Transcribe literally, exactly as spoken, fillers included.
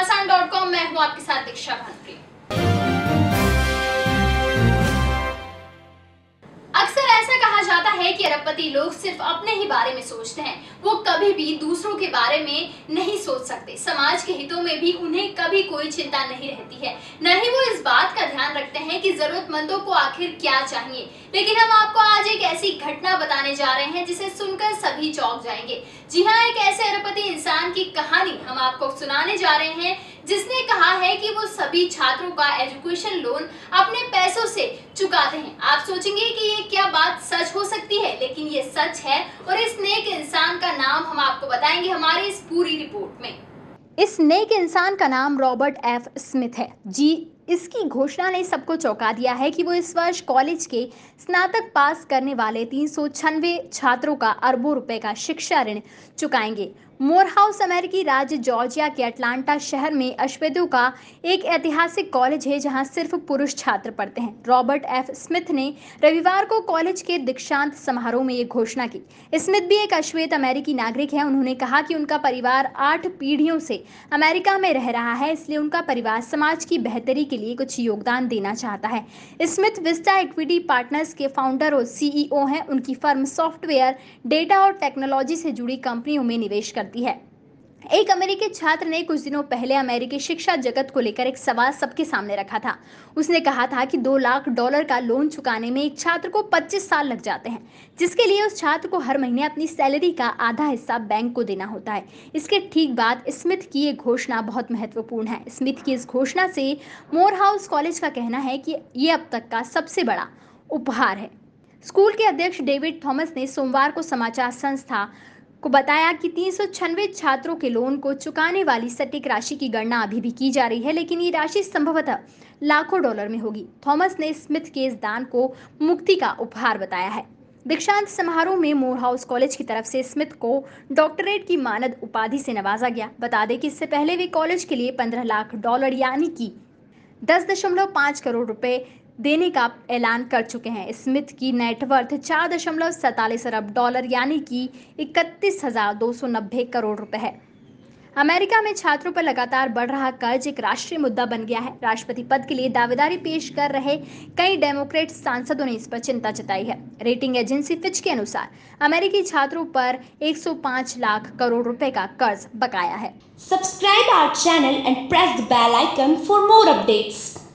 घमासान dot com. मैं हूँ आपके साथ दीक्षा भानप्रिय। अक्सर ऐसा कहा जाता है कि अरबपति लोग सिर्फ अपने ही बारे में सोचते हैं, वो कभी भी दूसरों के बारे में नहीं सोच सकते। समाज के हितों में भी उन्हें कभी कोई चिंता नहीं रहती है, न ही वो इस बात का ध्यान रखते हैं कि जरूरतमंदों को आखिर क्या चाहिए। लेकिन हम आपको आज एक ऐसी घटना बताने जा रहे हैं जिसे सुनकर सभी चौंक जाएंगे। जी हाँ, एक ऐसे अरबपति इंसान की कहानी हम आपको सुनाने जा रहे हैं जिसने कहा है कि वो सभी छात्रों का एजुकेशन लोन अपने पैसों से चुकाते हैं। आप सोचेंगे कि ये क्या बात सच हो सकती है, लेकिन ये सच है और इस नेक इंसान का नाम हम आपको बताएंगे हमारी इस पूरी रिपोर्ट में। इस नेक इंसान का नाम रॉबर्ट एफ स्मिथ है। जी, इसकी घोषणा ने सबको चौंका दिया है कि वो इस वर्ष कॉलेज के स्नातक पास करने वाले तीन सौ छानवे छात्रों का अरबों रुपए का शिक्षा ऋण चुकाएंगे। मोरहाउस अमेरिकी राज्य जॉर्जिया के अटलांटा शहर में अश्वेतों का एक ऐतिहासिक कॉलेज है जहां सिर्फ पुरुष छात्र पढ़ते हैं। रॉबर्ट एफ स्मिथ ने रविवार को कॉलेज के दीक्षांत समारोह में ये घोषणा की। स्मिथ भी एक अश्वेत अमेरिकी नागरिक है। उन्होंने कहा कि उनका परिवार आठ पीढ़ियों से अमेरिका में रह रहा है, इसलिए उनका परिवार समाज की बेहतरी के लिए कुछ योगदान देना चाहता है। स्मिथ विस्टा इक्विटी पार्टनर्स के फाउंडर और सीईओ हैं। उनकी फर्म सॉफ्टवेयर, डेटा और टेक्नोलॉजी से जुड़ी कंपनियों में निवेश करती है। एक अमेरिकी छात्र ने कुछ दिनों पहले अमेरिकी शिक्षा जगत को लेकर एक सवाल सबके सामने रखा था। उसने कहा था कि दो लाख डॉलर का लोन चुकाने में एक छात्र को पच्चीस साल लग जाते हैं, जिसके लिए उस छात्र को हर महीने अपनी सैलरी का आधा हिस्सा बैंक को देना होता है। इसके ठीक बाद स्मिथ की ये घोषणा बहुत महत्वपूर्ण है। स्मिथ की इस घोषणा से मोरहाउस कॉलेज का कहना है कि ये अब तक का सबसे बड़ा उपहार है। स्कूल के अध्यक्ष डेविड थॉमस ने सोमवार को समाचार संस्था को बताया कि तीन सौ छानवे छात्रों के लोन को चुकाने वाली सटीक राशि की गणना अभी भी की जा रही है, लेकिन ये राशि संभवतः लाखों डॉलर में होगी। थॉमस ने स्मिथ के इस दान को मुक्ति का उपहार बताया है। दीक्षांत समारोह में मोरहाउस कॉलेज की तरफ से स्मिथ को डॉक्टरेट की मानद उपाधि से नवाजा गया। बता दें कि इससे पहले वे कॉलेज के लिए पंद्रह लाख डॉलर यानी कि दस दशमलव पाँच करोड़ रुपए देने का ऐलान कर चुके हैं। स्मिथ की नेटवर्थ चार दशमलव सैंतालीस अरब डॉलर यानी कि इकतीस हजार दो सौ नब्बे करोड़ रुपए है। अमेरिका में छात्रों पर लगातार बढ़ रहा कर्ज एक राष्ट्रीय मुद्दा बन गया है। राष्ट्रपति पद के लिए दावेदारी पेश कर रहे कई डेमोक्रेट सांसदों ने इस पर चिंता जताई है। रेटिंग एजेंसी फिच के अनुसार अमेरिकी छात्रों पर एक सौ पाँच लाख करोड़ रुपए का कर्ज बकाया है। Subscribe our channel and press the bell icon for more updates.